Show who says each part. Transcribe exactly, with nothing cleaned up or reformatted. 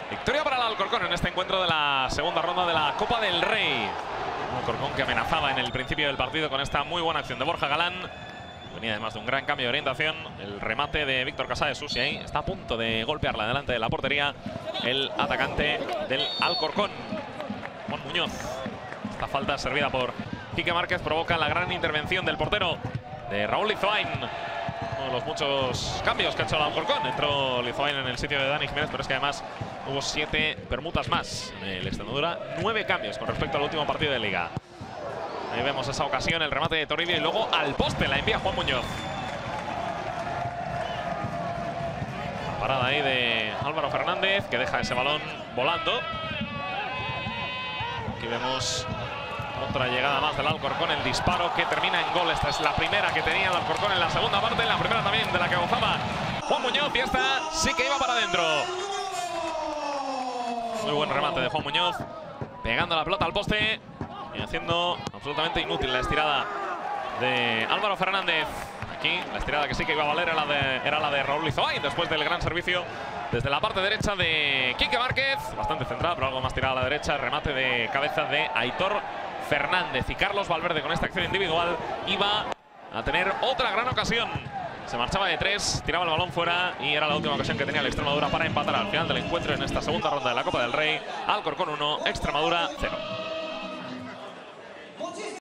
Speaker 1: Victoria para el Alcorcón en este encuentro de la segunda ronda de la Copa del Rey. Un Alcorcón que amenazaba en el principio del partido con esta muy buena acción de Borja Galán. Venía además de un gran cambio de orientación. El remate de Víctor Casadesus y ahí está a punto de golpearla delante de la portería el atacante del Alcorcón, Juan Muñoz. Esta falta servida por Quique Márquez provoca la gran intervención del portero de Raúl Lizoain. Uno de los muchos cambios que ha hecho el Alcorcón. Entró Lizoain en el sitio de Dani Jiménez, pero es que además hubo siete permutas más en el Extremadura. Nueve cambios con respecto al último partido de Liga. Ahí vemos esa ocasión, el remate de Toribio y luego al poste la envía Juan Muñoz. La parada ahí de Álvaro Fernández que deja ese balón volando. Aquí vemos otra llegada más del Alcorcón, el disparo que termina en gol. Esta es la primera que tenía el Alcorcón en la segunda parte, la primera también de la que gozaba Juan Muñoz y esta sí que iba para adentro. Muy buen remate de Juan Muñoz, pegando la pelota al poste y haciendo absolutamente inútil la estirada de Álvaro Fernández. Aquí la estirada que sí que iba a valer era la de, era la de Raúl Lizoain después del gran servicio desde la parte derecha de Quique Márquez. Bastante centrada, pero algo más tirada a la derecha. El remate de cabeza de Aitor Fernández. Y Carlos Valverde con esta acción individual iba a tener otra gran ocasión. Se marchaba de tres, tiraba el balón fuera y era la última ocasión que tenía el Extremadura para empatar al final del encuentro en esta segunda ronda de la Copa del Rey. Alcorcón uno, Extremadura cero.